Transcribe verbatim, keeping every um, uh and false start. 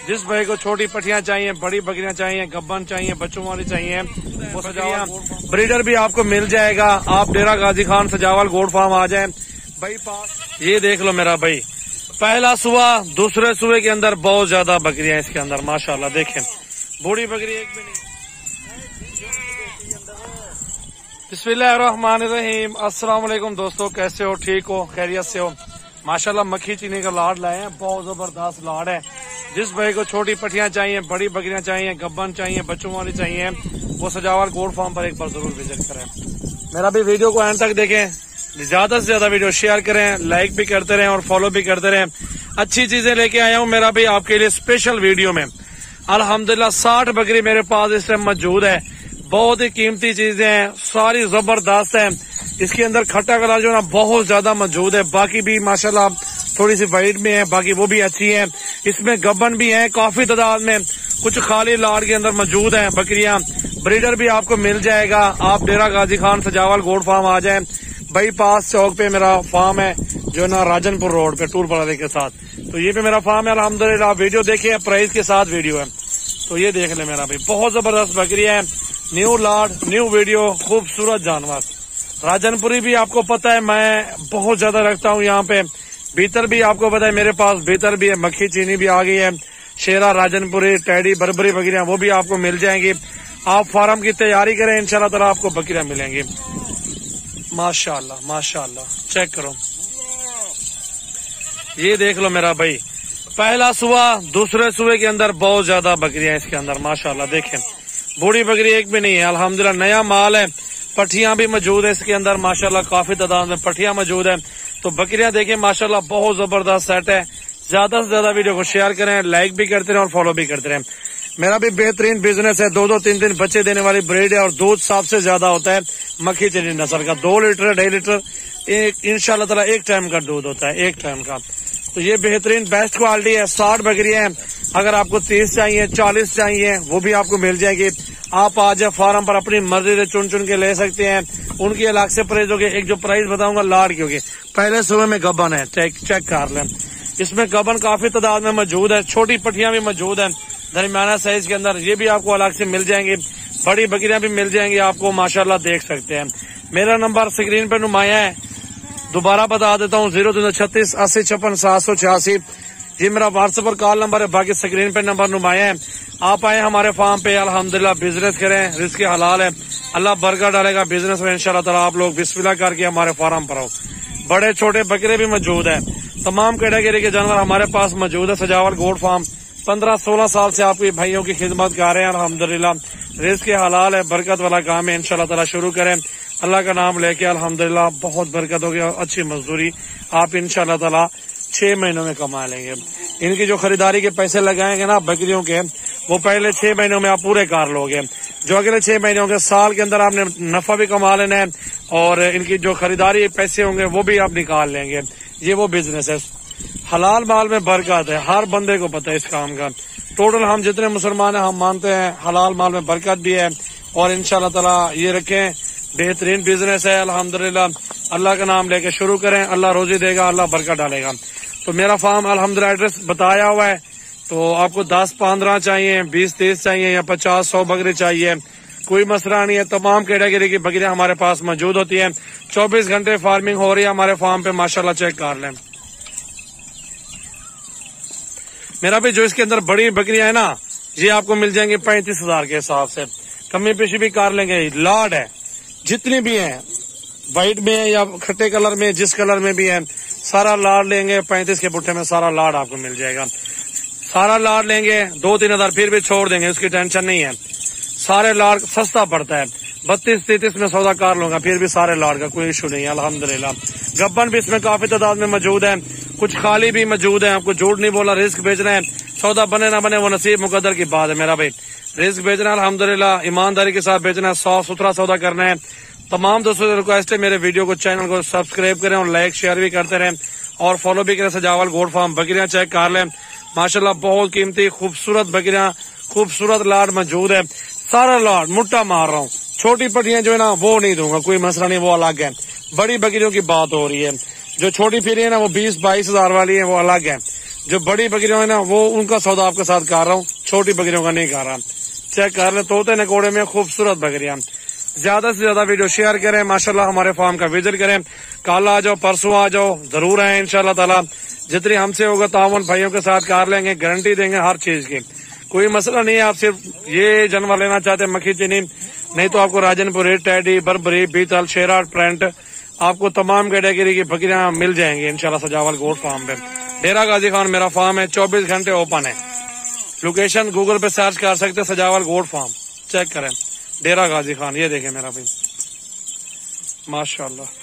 जिस भाई को छोटी पटियां चाहिए, बड़ी बकरियां चाहिए, गब्बन चाहिए, बच्चों वाली चाहिए, वो सजावल ब्रीडर भी आपको मिल जाएगा। आप डेरा गाजी खान सजावल गोड फार्म आ जाए भाई पास। ये देख लो मेरा भाई, पहला सुबह दूसरे सुबह के अंदर बहुत ज्यादा बकरियां इसके अंदर माशाल्लाह। देखें बूढ़ी बकरी एक भी नहीं। बिस्मिल्लाहिर्रहमानिर्रहीम। अस्सलाम वालेकुम दोस्तों, कैसे हो? ठीक हो? खैरियत से हो? माशाल्लाह मक्खी चीनी का लाड लाए हैं, बहुत जबरदस्त लाड है। जिस भाई को छोटी पटियां चाहिए, बड़ी बकरियां चाहिए, गब्बन चाहिए, बच्चों वाली चाहिए, वो सजावल गोड फार्म पर एक बार जरूर विजिट करें। मेरा भी वीडियो को एंड तक देखें, ज्यादा से ज्यादा वीडियो शेयर करें, लाइक भी करते रहें और फॉलो भी करते रहें। अच्छी चीजें लेके आया हूँ मेरा भी आपके लिए स्पेशल वीडियो में। अल्हम्दुलिल्लाह साठ बकरी मेरे पास इस टाइम मौजूद है। बहुत ही कीमती चीजें हैं, सारी जबरदस्त है। इसके अंदर खट्टा कलर जो ना बहुत ज्यादा मौजूद है, बाकी भी माशाल्लाह थोड़ी सी वाइट में है, बाकी वो भी अच्छी है। इसमें गब्बन भी है काफी तादाद में, कुछ खाली लाड के अंदर मौजूद है बकरियां। ब्रीडर भी आपको मिल जाएगा। आप डेरा गाजी खान सजावल गोड फार्म आ जाए, बाईपास चौक पे मेरा फार्म है जो ना राजनपुर रोड पे टूर पड़ाने के साथ। तो ये पे मेरा फार्म है अल्हम्दुलिल्लाह। वीडियो देखिए, प्राइस के साथ वीडियो है, तो ये देख ले मेरा भाई। बहुत जबरदस्त बकरियां है, न्यू लाड, न्यू वीडियो, खूबसूरत जानवर। राजनपुरी भी आपको पता है मैं बहुत ज्यादा रखता हूँ यहाँ पे। भीतर भी आपको पता है मेरे पास भीतर भी है, मक्खी चीनी भी आ गई है। शेरा, राजनपुरी, टैडी, बरबरी बकरियां वो भी आपको मिल जाएंगी। आप फार्म की तैयारी करें, इंशाल्लाह ताला आपको बकरियां मिलेंगी। माशाल्लाह माशाल्लाह, चेक करो, ये देख लो मेरा भाई, पहला सुबह दूसरे सुबह के अंदर बहुत ज्यादा बकरियां इसके अंदर माशाल्लाह। देखें बूढ़ी बकरी एक भी नहीं है, अल्हम्दुलिल्लाह नया माल है। पठियां भी मौजूद है इसके अंदर माशाल्लाह, काफी तादाद में पठियां मौजूद है। तो बकरियां देखें माशाल्लाह, बहुत जबरदस्त सेट है। ज्यादा से ज्यादा वीडियो को शेयर करें, लाइक भी करते रहें और फॉलो भी करते रहें। मेरा भी बेहतरीन बिजनेस है, दो दो तीन तीन बच्चे देने वाली ब्रीड है और दूध सबसे ज्यादा होता है मक्खी चीनी नस्ल का। दो लीटर ढाई लीटर एक इंशाल्लाह ताला एक टाइम का दूध होता है, एक टाइम का। तो ये बेहतरीन बेस्ट क्वालिटी है। साठ बकरियां हैं, अगर आपको तीस चाहिए, चालीस चाहिए, वो भी आपको मिल जाएगी। आप आज फार्म पर अपनी मर्जी से चुन चुन के ले सकते हैं। उनकी अलग से प्राइस होगी। एक जो प्राइस बताऊंगा लाड की होगी। पहले सुबह में गब्बन है, चेक चेक कर लें। इसमें गब्बन काफी तादाद में मौजूद है, छोटी पटियां भी मौजूद है दरमियाना साइज के अंदर, ये भी आपको अलग से मिल जाएंगी। बड़ी बकरियां भी मिल जाएंगी आपको माशाल्लाह, देख सकते हैं। मेरा नंबर स्क्रीन पर नुमाया है, दोबारा बता देता हूँ, जीरो तीन सौ छत्तीस अस्सी छप्पन सात सौ छियासी। ये मेरा व्हाट्सएप पर कॉल नंबर है, बाकी स्क्रीन पे नंबर नुमाया है। आप आए हमारे फार्म पे, अल्हम्दुलिल्लाह बिजनेस करें, रिस्क हलाल है, अल्लाह बरकत डालेगा बिजनेस में इंशाल्लाह ताला। आप लोग बिस्मिल्लाह करके हमारे फार्म पर आओ। बड़े छोटे बकरे भी मौजूद है, तमाम कैटेगरी के जानवर हमारे पास मौजूद है। सजावल गोड फार्म पंद्रह सोलह साल से आपकी भाइयों की खिदमत कर रहे हैं अल्हम्दुलिल्लाह। रिस्क हलाल है, बरकत वाला काम है, इंशाल्लाह ताला शुरू करें अल्लाह का नाम लेके। अल्हम्दुलिल्लाह बहुत बरकत होगी और अच्छी मजदूरी आप इंशाल्लाह ताला छह महीनों में कमा लेंगे। इनकी जो खरीदारी के पैसे लगाएंगे ना बकरियों के, वो पहले छह महीनों में आप पूरे कर लोगे। जो अगले छह महीने होंगे, साल के अंदर आपने नफा भी कमा लेना है और इनकी जो खरीदारी पैसे होंगे वो भी आप निकाल लेंगे। ये वो बिजनेस है, हलाल माल में बरकत है, हर बंदे को पता है इस काम का। टोटल हम जितने मुसलमान हैं हम मानते हैं हलाल माल में बरकत भी है और इंशाल्लाह ताला ये रखें बेहतरीन बिजनेस है अल्हम्दुलिल्लाह। अल्लाह का नाम लेके शुरू करें, अल्लाह रोजी देगा, अल्लाह बरकत डालेगा। तो मेरा फार्म अल्हम्दुलिल्लाह एड्रेस बताया हुआ है। तो आपको दस पंद्रह चाहिए, बीस तीस चाहिए या पचास सौ बकरी चाहिए, कोई मसला नहीं है। तमाम कैटेगरी की बकरियां हमारे पास मौजूद होती हैं। चौबीस घंटे फार्मिंग हो रही है हमारे फार्म पे माशाल्लाह, चेक कर लें। मेरा भी जो इसके अंदर बड़ी बकरियां है ना, ये आपको मिल जाएंगे पैंतीस हजार के हिसाब से, कमी पेशी भी कर लेंगे। लाड है जितनी भी है, व्हाइट में है या खट्टे कलर में, जिस कलर में भी है, सारा लाड लेंगे। पैंतीस के पुट्ठे में सारा लाड आपको मिल जाएगा। सारा लाड लेंगे, दो तीन हजार फिर भी छोड़ देंगे, उसकी टेंशन नहीं है। सारे लाड सस्ता पड़ता है, बत्तीस तैतीस में सौदा कर लूंगा, फिर भी सारे लाड का कोई इशू नहीं है अल्हम्दुलिल्लाह। गब्बन भी इसमें काफी तादाद में मौजूद है, कुछ खाली भी मौजूद है। आपको झूठ नहीं बोला, रिस्क बेचना है, सौदा बने ना बने वो नसीब मुकद्दर की बात है मेरा भाई। रिस्क बेचना अल्हम्दुलिल्लाह, ईमानदारी के साथ बेचना है, साफ सुथरा सौदा करना है। तमाम दोस्तों से रिक्वेस्ट है, मेरे वीडियो को चैनल को सब्सक्राइब करें और लाइक शेयर भी करते रहें और फॉलो भी करें। सजावल गोड फार्म बकरियां चेक कर लें माशाल्लाह, बहुत कीमती खूबसूरत बकरियां, खूबसूरत लाड मौजूद है। सारा लाड मुट्टा मार रहा हूँ। छोटी पटियां जो है ना वो नहीं दूंगा, कोई मसला नहीं, वो अलग है। बड़ी बकरियों की बात हो रही है, जो छोटी फिरी है ना वो बीस बाईस हजार वाली है, वो अलग है। जो बड़ी बकरियां है ना वो उनका सौदा आपके साथ कर रहा हूँ, छोटी बकरियों का नहीं कर रहा। चेक कर ले तोते नकोड़े में खूबसूरत बकरियां। ज्यादा से ज्यादा वीडियो शेयर करें, माशाल्लाह हमारे फार्म का विजिट करें। कल आ जाओ, परसों आ जाओ, जरूर आए इंशाल्लाह ताला। जितनी हमसे होगा तावन भाइयों के साथ कर लेंगे, गारंटी देंगे हर चीज की, कोई मसला नहीं है। आप सिर्फ ये जानवर लेना चाहते हैं मक्खी चीनी, नहीं तो आपको राजनपुरी, टैडी, बरबरी, बीतल, शेरा, ट्रेंट, आपको तमाम कैटेगरी की बकरियां मिल जाएंगी इंशाल्लाह सजावल गोट फार्म पे। डेरा गाजी खान मेरा फार्म है, चौबीस घंटे ओपन है। लोकेशन गूगल पे सर्च कर सकते हैं, सजावल गोट फार्म चेक करें, डेरा गाजी खान। ये देखें मेरा भाई, माशाल्लाह।